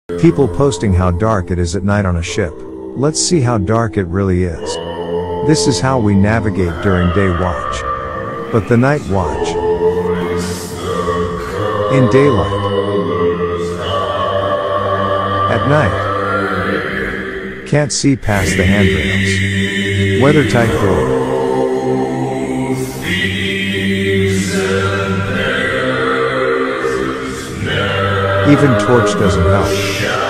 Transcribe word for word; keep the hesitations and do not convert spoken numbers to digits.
People posting how dark it is at night on a ship. Let's see how dark it really is. This is how we navigate during day watch. But the night watch. In daylight. At night. Can't see past the handrails. Weather-tight door. Even torch doesn't help.